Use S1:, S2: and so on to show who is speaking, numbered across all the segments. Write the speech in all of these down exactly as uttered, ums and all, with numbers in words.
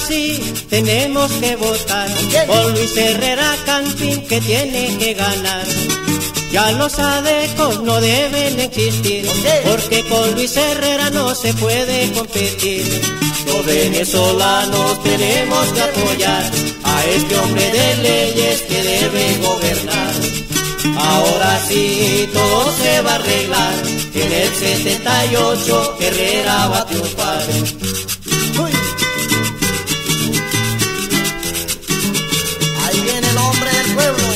S1: sí tenemos que votar por Luis Herrera Campín, que tiene que ganar. Ya los adecos no deben existir, porque con Luis Herrera no se puede competir. Los venezolanos tenemos que apoyar a este hombre de leyes que debe gobernar. Ahora sí todo se va a arreglar, en el setenta y ocho Herrera va a triunfar.
S2: Uy. Ahí viene el hombre del pueblo.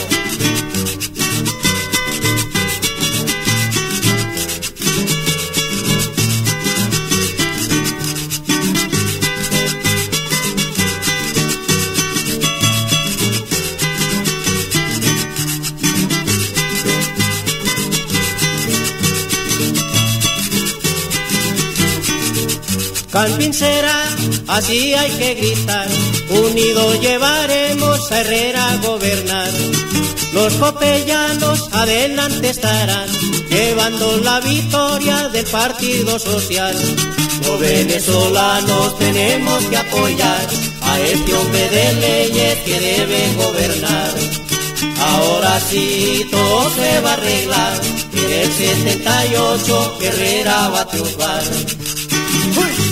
S1: Campín será, así hay que gritar, unidos llevaremos a Herrera a gobernar. Los copellanos adelante estarán, llevando la victoria del Partido Social. Los venezolanos tenemos que apoyar a este hombre de leyes que debe gobernar. Ahora sí todo se va a arreglar, en el setenta y ocho Herrera va a triunfar. ¡Uy!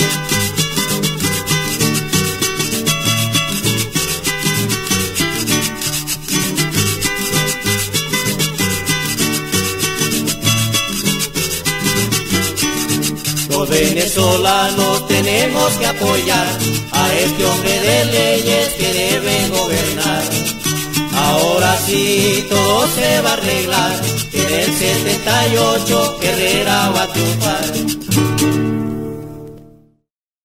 S1: Los venezolanos tenemos que apoyar a este hombre de leyes que debe gobernar. Ahora sí todo se va a arreglar, en el setenta y ocho Herrera va a triunfar.